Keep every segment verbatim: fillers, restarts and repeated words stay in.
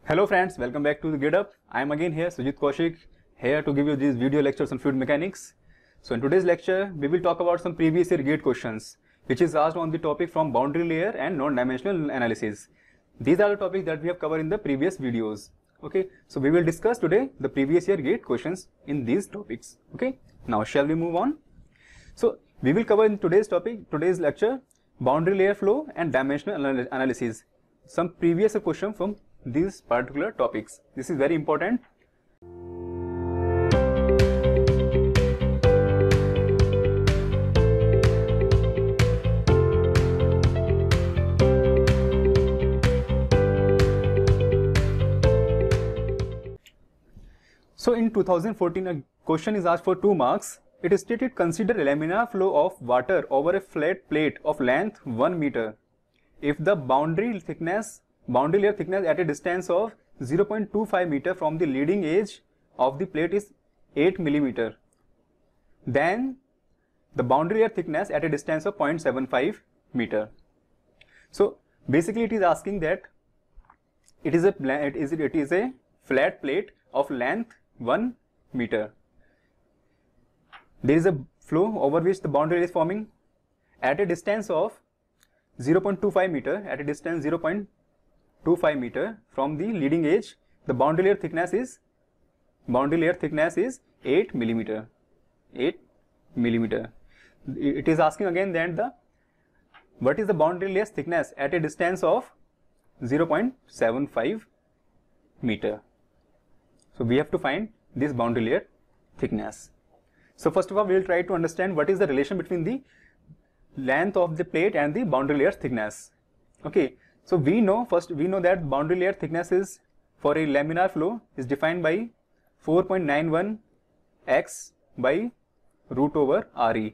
Hello friends, welcome back to the GitHub. I am again here, Sujit Kaushik, here to give you these video lectures on fluid mechanics. So in today's lecture, we will talk about some previous year GATE questions, which is asked on the topic from boundary layer and non-dimensional analysis. These are the topics that we have covered in the previous videos. Okay, so we will discuss today the previous year GATE questions in these topics. Okay, now shall we move on? So we will cover in today's topic, today's lecture, boundary layer flow and dimensional anal analysis. Some previous question from these particular topics. This is very important. So in two thousand fourteen, a question is asked for two marks. It is stated, consider a laminar flow of water over a flat plate of length one meter. If the boundary thickness boundary layer thickness at a distance of zero point two five meter from the leading edge of the plate is eight millimeter, then the boundary layer thickness at a distance of zero point seven five meter. So basically it is asking that it is a it is it is a flat plate of length one meter. There is a flow over which the boundary is forming at a distance of zero point two five meter, at a distance zero point two five meter from the leading edge. The boundary layer thickness is boundary layer thickness is eight millimeter. eight millimeter. It is asking again that the what is the boundary layer thickness at a distance of zero point seven five meter. So we have to find this boundary layer thickness. So first of all, we will try to understand what is the relation between the length of the plate and the boundary layer thickness. Okay, so we know first we know that boundary layer thickness is for a laminar flow is defined by four point nine one x by root over Re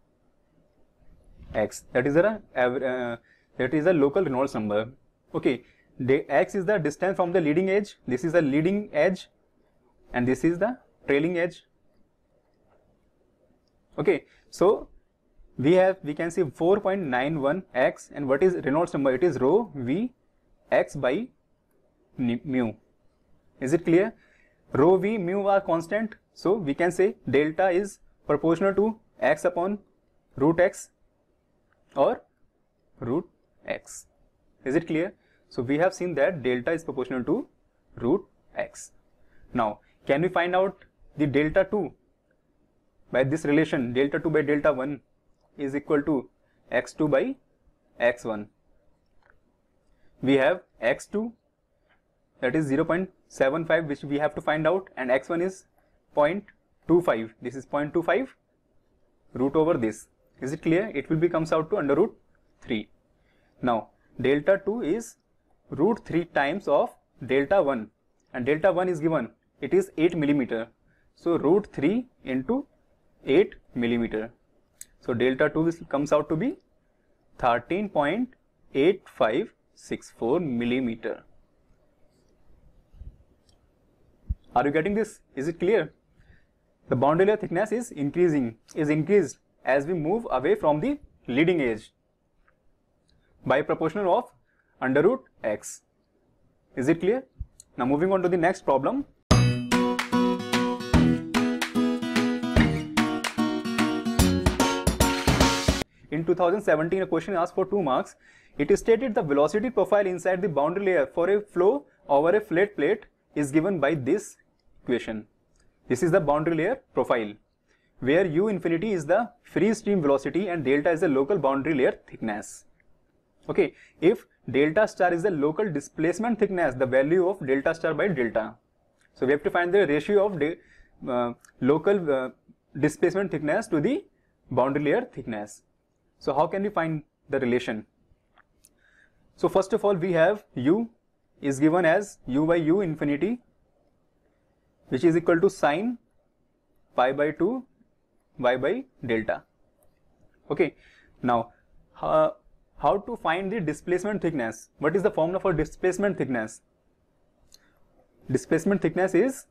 x. That is a uh, that is a local Reynolds number. Okay, the x is the distance from the leading edge. This is the leading edge, and this is the trailing edge. Okay, so we have we can see four point nine one x, and what is Reynolds number? It is rho v x by mu. Is it clear? Rho v mu are constant, so we can say delta is proportional to x upon root x or root x. Is it clear? So we have seen that delta is proportional to root x. Now can we find out the delta two by this relation? Delta two by delta one is equal to x two by x one. We have x two, that is zero point seven five, which we have to find out, and x one is zero point two five. This is zero point two five root over this. Is it clear? It will be comes out to under root three. Now delta two is root three times of delta one, and delta one is given, it is eight millimeter. So root three into eight millimeter. So delta two comes out to be thirteen point eight five six four millimeter. Are you getting this? Is it clear? The boundary layer thickness is increasing, is increased as we move away from the leading edge by proportional of under root x. Is it clear? Now moving on to the next problem. In two thousand seventeen, a question asked for two marks. It is stated the velocity profile inside the boundary layer for a flow over a flat plate is given by this equation. This is the boundary layer profile, where u infinity is the free stream velocity and delta is the local boundary layer thickness. Okay, if delta star is the local displacement thickness, the value of delta star by delta. So we have to find the ratio of the uh, local uh, displacement thickness to the boundary layer thickness. So how can we find the relation? So first of all, we have u is given as u by u infinity, which is equal to sine pi by two y by delta. Okay, now uh, how to find the displacement thickness? What is the formula for displacement thickness? Displacement thickness is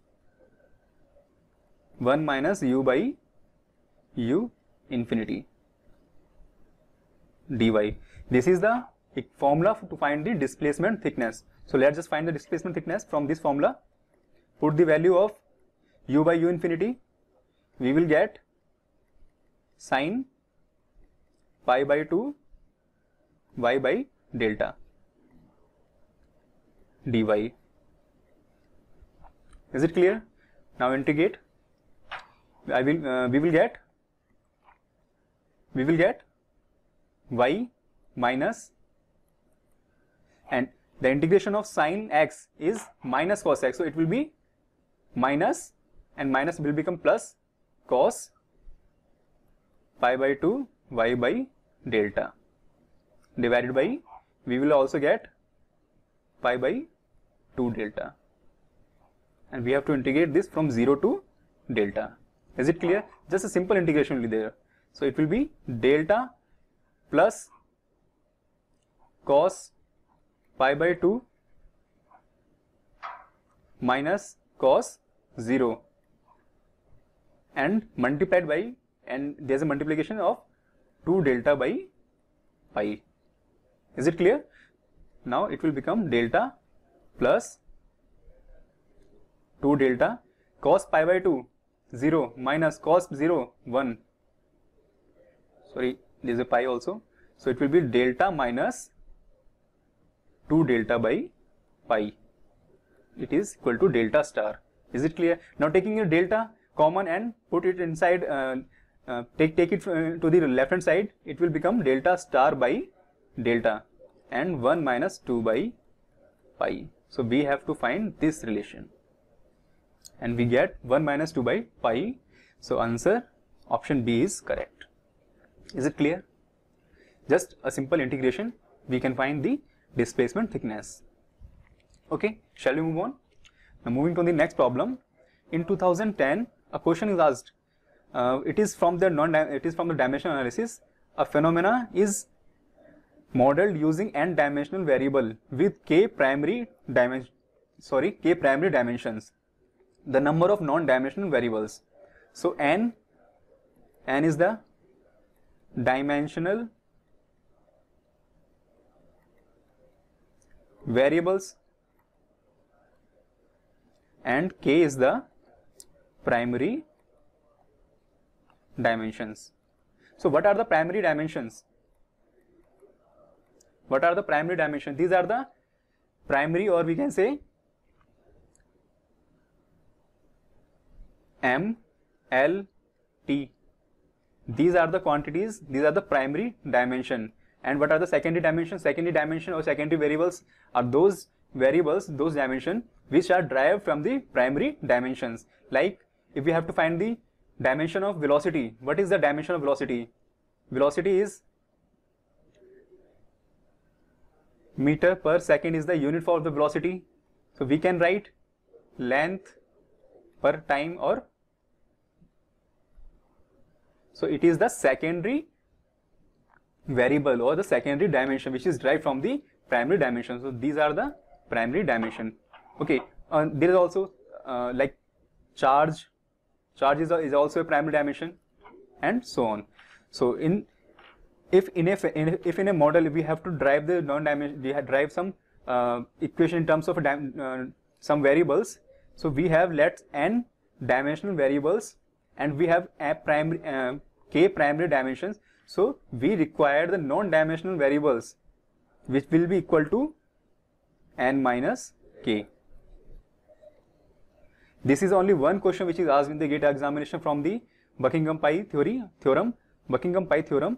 one minus u by u infinity dy. This is the formula to find the displacement thickness. So let's just find the displacement thickness from this formula. Put the value of u by u infinity. We will get sine pi by two y by delta dy. Is it clear? Now integrate. I will uh, we will get we will get y minus, and the integration of sine x is minus cos x, so it will be minus, and minus will become plus cos pi by two y by delta divided by, we will also get pi by two delta, and we have to integrate this from zero to delta. Is it clear? Just a simple integration will be there. So it will be delta plus cos pi by two minus cos zero, and multiplied by, and there is a multiplication of two delta by pi. Is it clear? Now it will become delta plus two delta cos pi by two zero minus cos zero one. Sorry, there is a pi also. So it will be delta minus two delta by pi. It is equal to delta star. Is it clear? Now taking your delta common and put it inside, uh, uh, take take it uh, to the left hand side, it will become delta star by delta, and one minus two by pi. So we have to find this relation, and we get one minus two by pi. So answer option B is correct. Is it clear? Just a simple integration, we can find the displacement thickness. Okay, shall we move on? Now moving to the next problem. In two thousand ten, a question is asked. Uh, it is from the non it is from the dimension analysis. A phenomena is modeled using n dimensional variable with k primary dimension sorry k primary dimensions. The number of non-dimensional variables. So n n is the dimensional variables and k is the primary dimensions. So what are the primary dimensions? What are the primary dimensions? These are the primary, or we can say M, L, T. These are the quantities, these are the primary dimension. And what are the secondary dimensions? Secondary dimension or secondary variables are those variables, those dimensions which are derived from the primary dimensions. Like if we have to find the dimension of velocity, what is the dimension of velocity? Velocity is meter per second is the unit for the velocity. So we can write length per time, or so it is the secondary variable or the secondary dimension which is derived from the primary dimension. So these are the primary dimension. Okay, uh, there is also uh, like charge. Charge is, a, is also a primary dimension, and so on. So in if in a if in a model we have to derive the non-dimension, we have derive some uh, equation in terms of a dim, uh, some variables. So we have let n dimensional variables, and we have a primary uh, k primary dimensions. So we require the non-dimensional variables which will be equal to n minus k. This is only one question which is asked in the GATE examination from the Buckingham Pi theory theorem. Buckingham Pi theorem.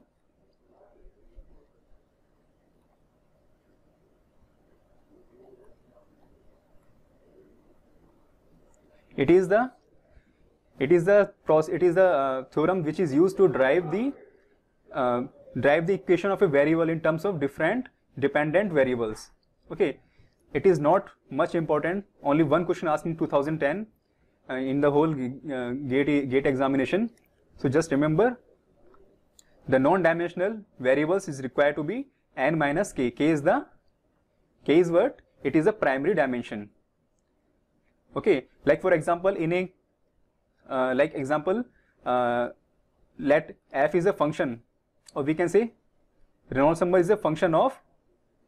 It is the it is the it is the uh, theorem which is used to derive the uh, derive the equation of a variable in terms of different dependent variables. Okay, it is not much important. Only one question asked in two thousand ten uh, in the whole uh, GATE GATE examination. So just remember, the non-dimensional variables is required to be n minus k. K is the k is what? It is a primary dimension. Okay, like for example, in a uh, like example, uh, let f is a function, or we can say Reynolds number is a function of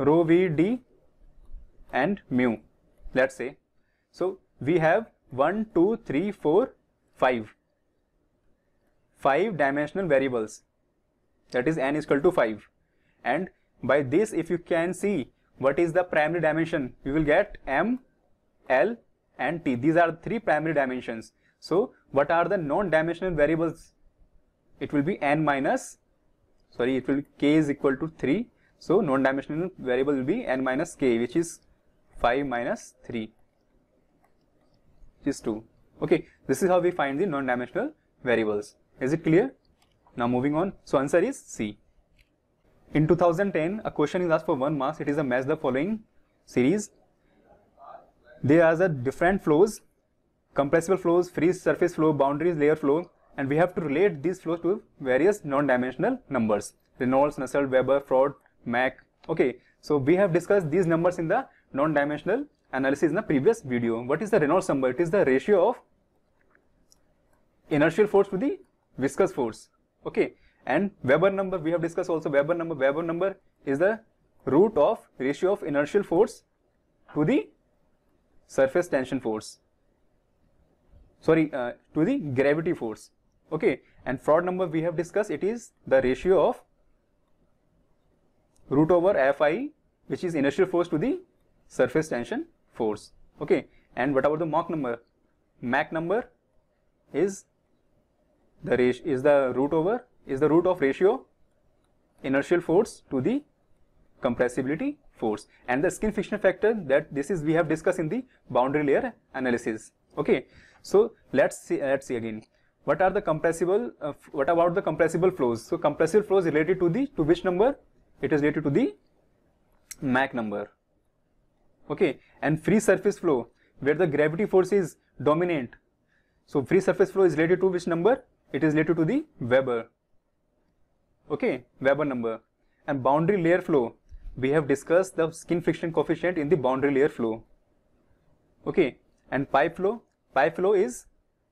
rho V D and mu, let's say. So we have one, two, three, four, five. Five dimensional variables, that is n is equal to five. And by this, if you can see what is the primary dimension, we will get m, l and t. These are three primary dimensions. So what are the non-dimensional variables? It will be n minus, sorry, it will be k is equal to three. So non-dimensional variable will be n minus k, which is five minus three, which is two. Okay, this is how we find the non-dimensional variables. Is it clear? Now moving on. So answer is C. In two thousand ten, a question is asked for one marks. It is a match the following series. There are the different flows: compressible flows, free surface flow, boundaries layer flow, and we have to relate these flows to various non-dimensional numbers: Reynolds, Nusselt, Weber, Froude, Mach. Okay, so we have discussed these numbers in the non-dimensional analysis in the previous video. What is the Reynolds number? It is the ratio of inertial force to the viscous force. Okay, and Weber number we have discussed also. Weber number, Weber number is the root of ratio of inertial force to the surface tension force. Sorry, uh, to the gravity force. Okay, and Froude number we have discussed. It is the ratio of root over Fi, which is inertial force to the surface tension force. Okay, and what about the Mach number? Mach number is the ratio is the root over is the root of ratio inertial force to the compressibility force, and the skin friction factor, that this is we have discussed in the boundary layer analysis. Okay, so let's see let's see again. What are the compressible? Uh, what about the compressible flows? So compressible flows related to the to which number? It is related to the Mach number. Okay, and free surface flow where the gravity force is dominant. So free surface flow is related to which number? It is related to the Weber. Okay, Weber number. And boundary layer flow, we have discussed the skin friction coefficient in the boundary layer flow. Okay, and pipe flow, pipe flow is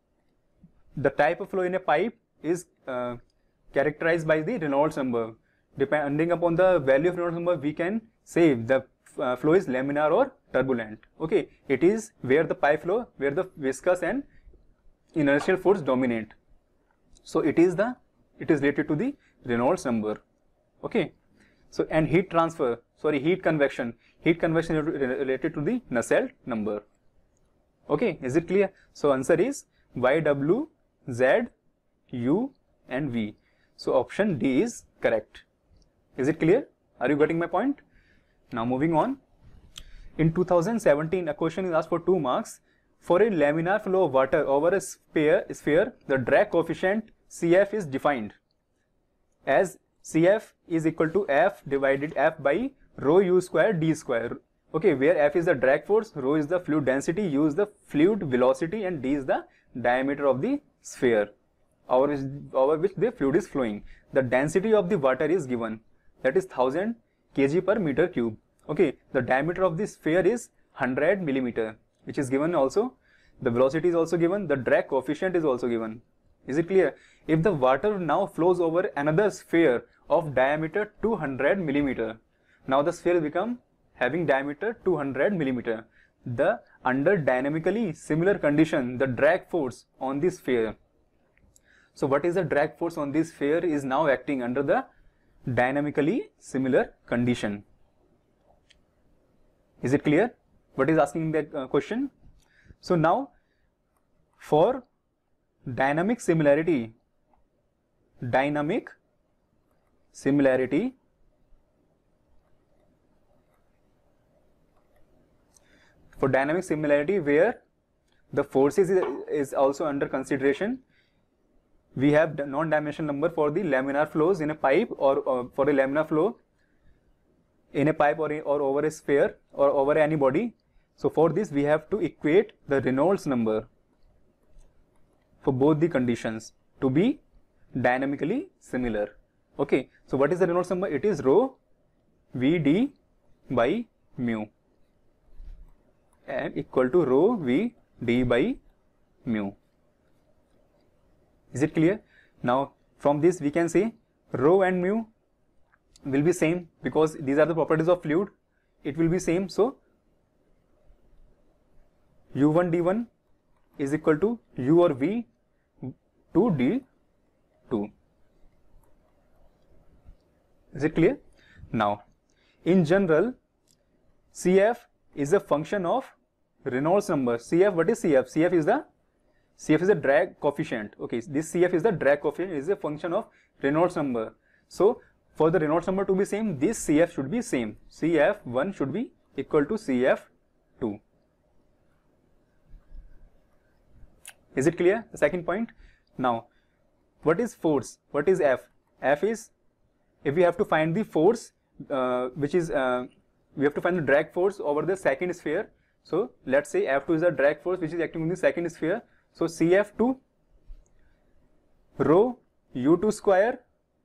the type of flow in a pipe is uh, characterized by the Reynolds number. Depending upon the value of Reynolds number, we can say the uh, flow is laminar or turbulent. Okay, it is where the pipe flow, where the viscous and inertial force dominate. So it is the it is related to the Reynolds number. Okay, so and heat transfer, sorry, heat convection, heat convection is related to the Nusselt number. Okay, is it clear? So answer is Y, W, Z, U and V. So option D is correct. Is it clear? Are you getting my point? Now moving on. In two thousand seventeen, a question is asked for two marks. For a laminar flow of water over a sphere, sphere, the drag coefficient C F is defined as C F is equal to F divided F by rho U square D square. Okay, where F is the drag force, rho is the fluid density, U is the fluid velocity, and D is the diameter of the sphere over which, over which the fluid is flowing. The density of the water is given, that is one thousand kilograms per meter cube. Okay, the diameter of the sphere is one hundred millimeter, which is given also. The velocity is also given. The drag coefficient is also given. Is it clear? If the water now flows over another sphere of diameter two hundred millimeter, now the sphere become having diameter two hundred millimeter. The under dynamically similar condition, the drag force on this sphere. So what is the drag force on this sphere is now acting under the dynamically similar condition. Is it clear? What is asking that uh, question? So now for dynamic similarity, dynamic similarity, for dynamic similarity where the forces is, is also under consideration, we have the non-dimensional number for the laminar flows in a pipe, or, or for a laminar flow in a pipe or, a, or over a sphere or over any body. So for this we have to equate the Reynolds number for both the conditions to be dynamically similar. Okay, so what is the Reynolds number? It is rho V D by mu and equal to rho V D by mu. Is it clear? Now from this we can say rho and mu will be same because these are the properties of fluid. it will be same. So u one d one is equal to u or v two d two. Is it clear? Now, in general, C F is a function of Reynolds number. C F, what is C F? C F is the C F is the drag coefficient. Okay, this C F is the drag coefficient, is a function of Reynolds number. So for the Reynolds number to be same, this C F should be same. C F one should be equal to C F two. Is it clear? The second point. Now, what is force? What is F? F is, if we have to find the force, uh, which is, uh, we have to find the drag force over the second sphere. So let's say F two is the drag force which is acting on the second sphere. So C F two rho u two square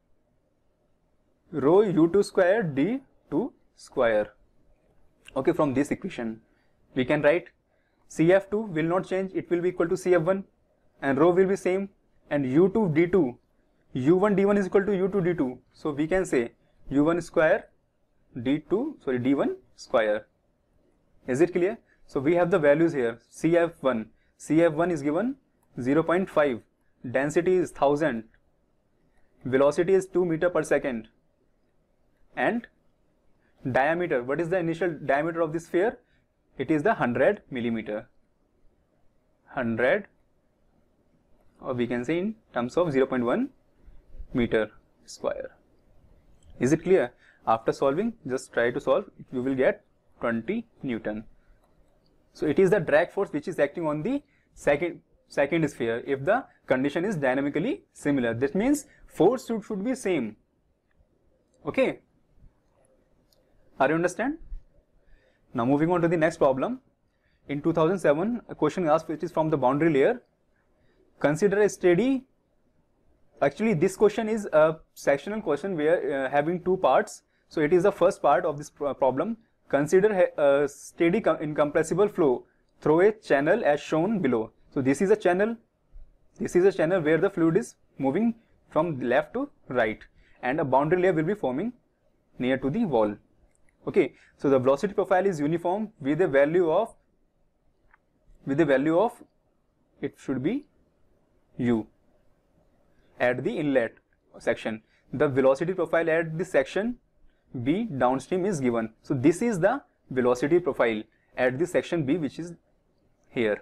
rho u two square d two square. Okay, from this equation we can write C F two will not change, it will be equal to C F one, and rho will be same, and u two d two, u one d one is equal to u two d two. So we can say u one square d two, sorry d one square. Is it clear? So we have the values here. C F one, C F one is given zero point five, density is one thousand, velocity is two meter per second, and diameter, what is the initial diameter of this sphere? It is the one hundred millimeter, one hundred, or we can say in terms of zero point one meter square. Is it clear? After solving, just try to solve, you will get twenty Newton. So it is the drag force which is acting on the second second sphere if the condition is dynamically similar. That means force should, should be same. Okay, are you understand? Now moving on to the next problem. In two thousand seven, a question asked which is from the boundary layer. Consider a steady, actually this question is a sectional question where uh, having two parts. So it is the first part of this problem. Consider a steady incompressible flow through a channel as shown below. So this is a channel, this is a channel where the fluid is moving from left to right, and a boundary layer will be forming near to the wall. Okay, so the velocity profile is uniform with a value of, with the value of, it should be u at the inlet section. The velocity profile at this section B downstream is given. So this is the velocity profile at the section B, which is here,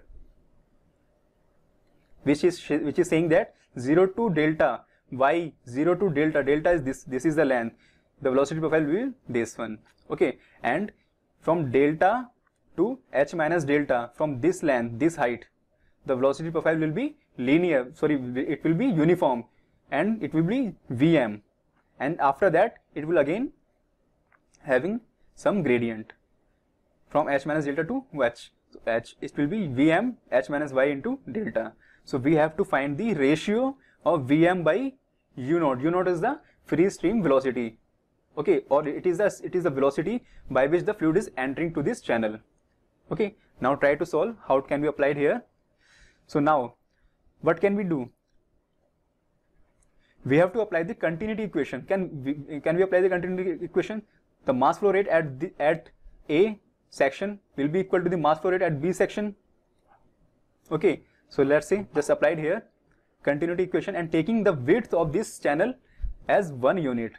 which is which is saying that zero to delta y, zero to delta, delta is this, this is the length, the velocity profile will be this one. Okay, and from delta to h minus delta, from this length, this height, the velocity profile will be linear, sorry, it will be uniform, and it will be Vm, and after that it will again having some gradient from h minus delta to h. So h, it will be Vm h minus y into delta. So we have to find the ratio of Vm by u naught. U naught is the free stream velocity. Okay, or it is the it is the velocity by which the fluid is entering to this channel. Okay, now try to solve how it can be applied here. So now what can we do? We have to apply the continuity equation. Can we, can we apply the continuity equation? The mass flow rate at the at A section will be equal to the mass flow rate at B section. Okay, so let's say just applied here continuity equation and taking the width of this channel as one unit.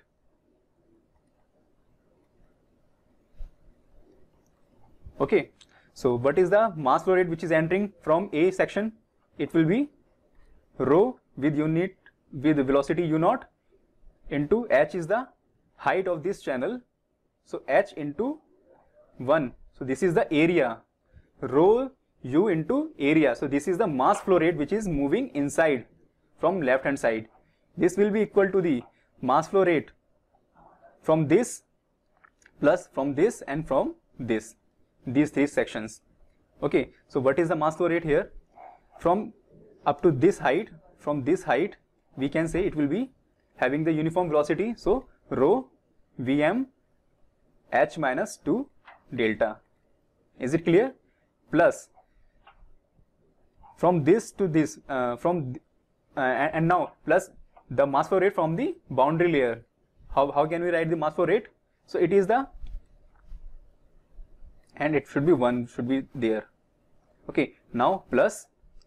Okay, so what is the mass flow rate which is entering from A section? It will be rho with unit with velocity u naught into h is the height of this channel. So h into one. So this is the area, rho u into area. So this is the mass flow rate which is moving inside from left hand side. This will be equal to the mass flow rate from this plus from this and from this, these three sections. Okay, so what is the mass flow rate here? From up to this height, from this height we can say it will be having the uniform velocity. So rho Vm h minus two delta. Is it clear? Plus from this to this, uh, from uh, and, and now plus the mass flow rate from the boundary layer. How, how can we write the mass flow rate? So it is the and it should be one, should be there. Okay, now plus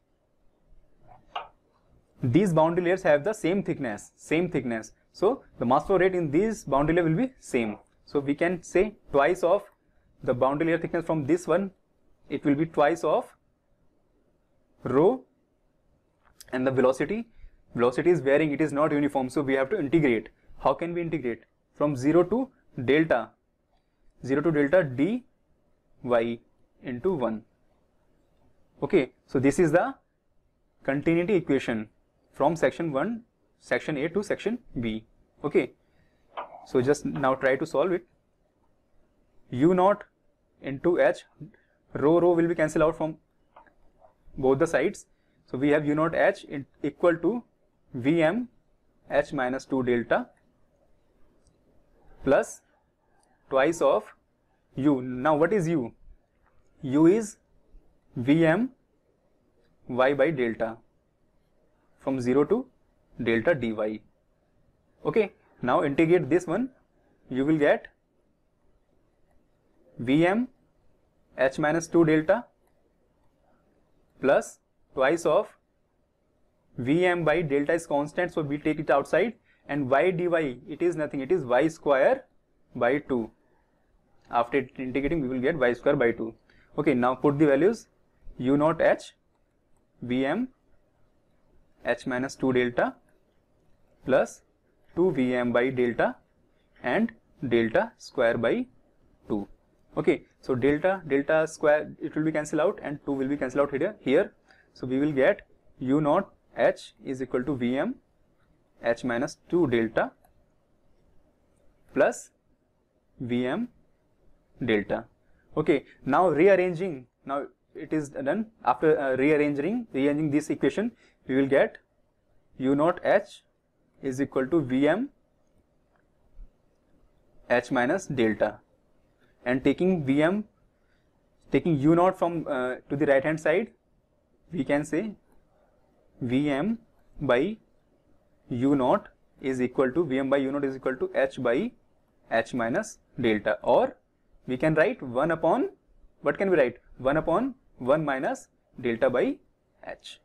these boundary layers have the same thickness, same thickness. So the mass flow rate in these boundary layer will be same. So we can say twice of the boundary layer thickness from this one, it will be twice of rho, and the velocity, velocity is varying, it is not uniform, so we have to integrate. How can we integrate? From zero to delta, zero to delta dy into one. Okay, so this is the continuity equation from section one, section A to section B. Okay, so just now try to solve it. U naught into h, rho rho will be cancelled out from both the sides. So we have U naught h equal to Vm h minus two delta plus twice of U. Now what is U? U is Vm y by delta from zero to delta dy. Okay, now integrate this one, you will get Vm h minus two delta plus twice of Vm by delta is constant, so we take it outside, and y dy, it is nothing, it is y square by two. After integrating, we will get y square by two. Okay, now put the values. U naught h, Vm h minus two delta plus two Vm by delta and delta square by two. Okay, so delta, delta square, it will be cancelled out, and two will be cancelled out here. here. So we will get U naught h is equal to Vm h minus two delta plus Vm delta. Okay, now rearranging, now it is done. After uh, rearranging, rearranging this equation, we will get U naught h is equal to Vm h minus delta, and taking Vm, taking U naught from uh, to the right hand side, we can say Vm by U naught is equal to, Vm by U naught is equal to h by h minus delta, or we can write one upon, what can we write? one upon one minus delta by h.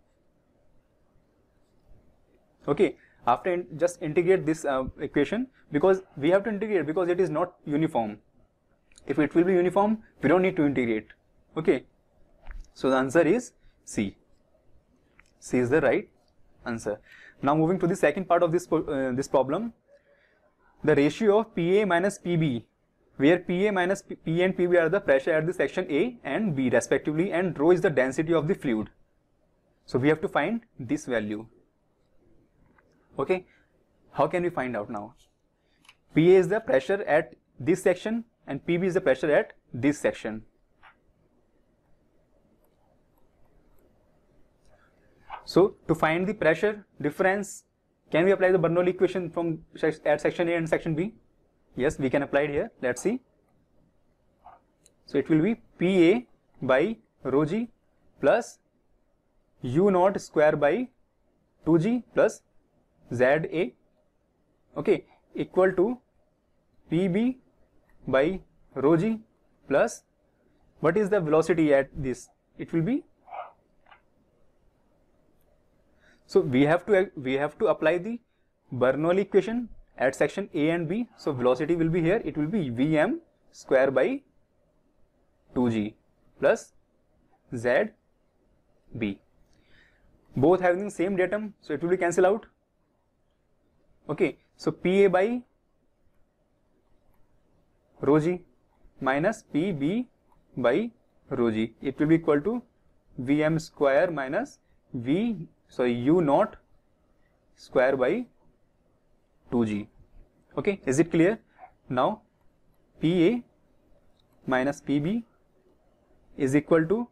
Okay, after in, just integrate this uh, equation, because we have to integrate because it is not uniform. If it will be uniform, we don't need to integrate. Okay, so the answer is C. C is the right answer. Now moving to the second part of this uh, this problem, the ratio of P A minus P B, where P A minus P, P and P B are the pressure at the section A and B respectively, and rho is the density of the fluid. So we have to find this value. Okay, how can we find out now? P A is the pressure at this section and P B is the pressure at this section. So to find the pressure difference, can we apply the Bernoulli equation from at section A and section B? Yes, we can apply it here. Let's see. So it will be P A by rho g plus U naught square by two g plus Z A, okay, equal to P B by rho g plus, what is the velocity at this? It will be, so we have to we have to apply the Bernoulli equation at section A and B. So velocity will be here, it will be Vm square by two g plus Z B. Both having the same datum, so it will be cancelled out. Okay, so P A by rho g minus P B by rho g, it will be equal to Vm square minus V, sorry, U naught square by two g. Okay, is it clear? Now P A minus P B is equal to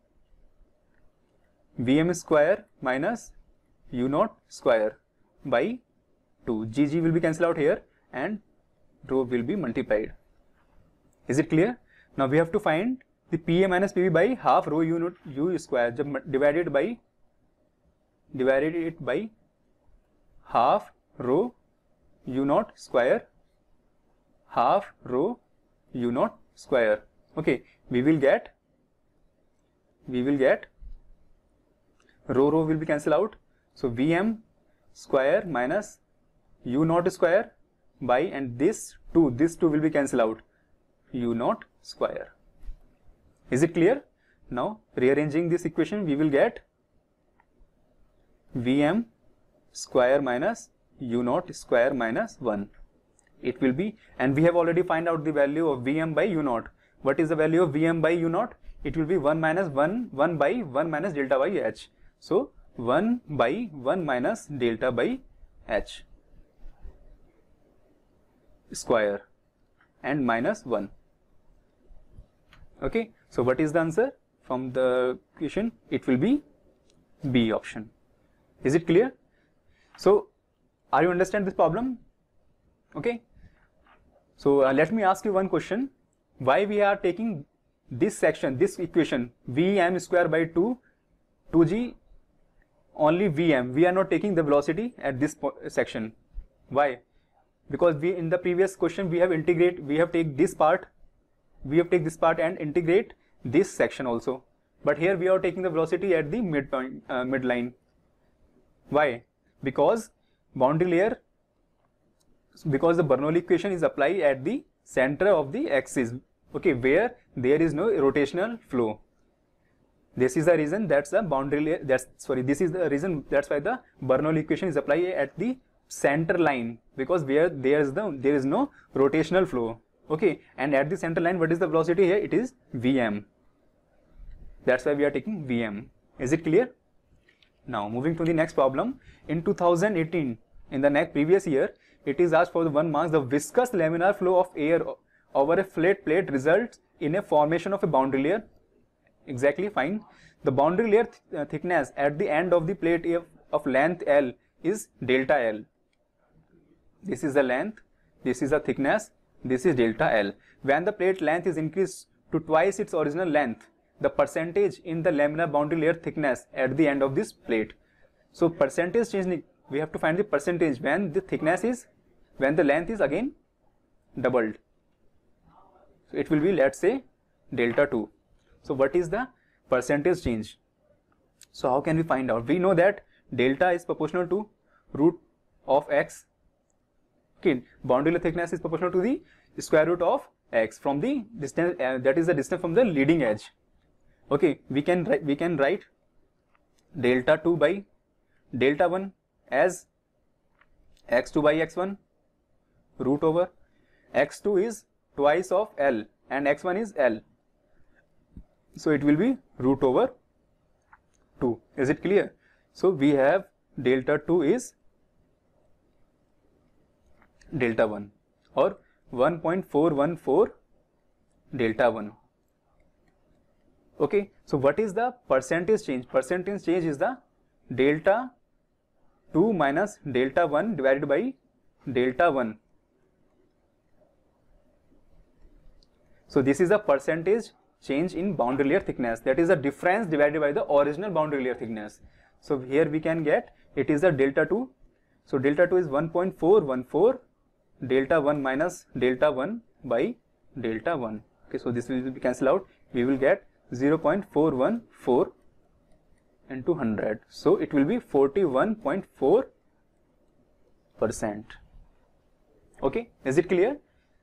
Vm square minus U naught square by two. G G will be cancelled out here and rho will be multiplied. Is it clear? Now we have to find the P A minus P B by half rho U naught U square, divided by divided it by half rho U naught square, half rho U naught square. Okay, we will get we will get rho rho will be cancelled out. So Vm square minus u naught square by, and this two, this two will be cancelled out, u naught square. Is it clear? Now rearranging this equation, we will get Vm square minus u naught square minus one. It will be, and we have already find out the value of Vm by u naught. What is the value of Vm by u naught? It will be one minus one, one by one minus delta by h. So one by one minus delta by h square and minus one. Okay, so what is the answer from the equation? It will be B option. Is it clear? So are you understand this problem? Okay, so uh, let me ask you one question. Why we are taking this section, this equation, Vm square by two, two g only Vm, we are not taking the velocity at this section. Why? Because we, in the previous question, we have integrate, we have take this part, we have take this part and integrate this section also. But here we are taking the velocity at the midpoint, uh, midline. Why? Because boundary layer, because the Bernoulli equation is applied at the center of the axis, okay, where there is no rotational flow. This is the reason, that's the boundary layer, that's, sorry, this is the reason, that's why the Bernoulli equation is applied at the center line, because where there is the, there is no rotational flow, okay, and at the center line, what is the velocity here? It is Vm. That's why we are taking Vm. Is it clear? Now moving to the next problem. In two thousand eighteen, in the next previous year, it is asked for the one marks the viscous laminar flow of air over a flat plate results in a formation of a boundary layer. Exactly, fine. The boundary layer th uh, thickness at the end of the plate of, of length L is delta L. This is the length, this is the thickness, this is delta L. When the plate length is increased to twice its original length, the percentage in the laminar boundary layer thickness at the end of this plate. So percentage change, we have to find the percentage when the thickness is, when the length is again doubled. So it will be, let's say, delta two. So what is the percentage change? So how can we find out? We know that delta is proportional to root of x. Okay, boundary layer thickness is proportional to the square root of x from the distance, uh, that is the distance from the leading edge. Okay, we can write, we can write delta two by delta one as x two by x one root over x two is twice of L and x one is L. So it will be root over two. Is it clear? So we have delta two is delta one or one point four one four delta one. Okay, so what is the percentage change? Percentage change is the delta two minus delta one divided by delta one. So this is the percentage change in boundary layer thickness, that is the difference divided by the original boundary layer thickness. So here we can get, it is the delta two. So delta two is one point four one four delta one minus delta one by delta one. Okay, so this will be cancelled out. We will get zero point four one four into one hundred. So it will be forty-one point four percent. Okay, is it clear?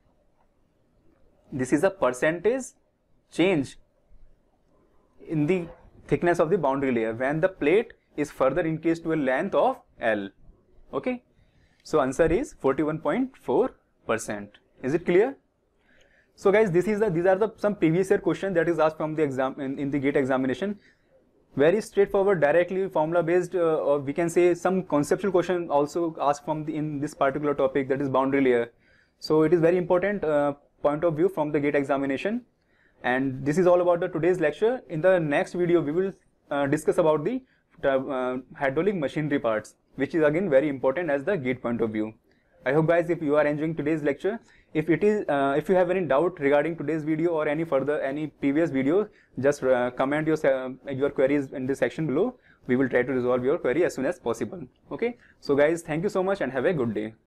This is a percentage change in the thickness of the boundary layer when the plate is further increased to a length of L. Okay, so answer is forty-one point four percent. Is it clear? So guys, this is the these are the some previous year question that is asked from the exam in, in the GATE examination. Very straightforward, directly formula based, uh, or we can say some conceptual question also asked from the in this particular topic, that is boundary layer. So it is very important uh, point of view from the GATE examination. And this is all about the today's lecture. In the next video, we will uh, discuss about the uh, hydraulic machinery parts, which is again very important as the GATE point of view. I hope guys, if you are enjoying today's lecture, if it is, uh, if you have any doubt regarding today's video or any further, any previous video, just uh, comment your uh, your queries in the section below. We will try to resolve your query as soon as possible. Okay. So guys, thank you so much and have a good day.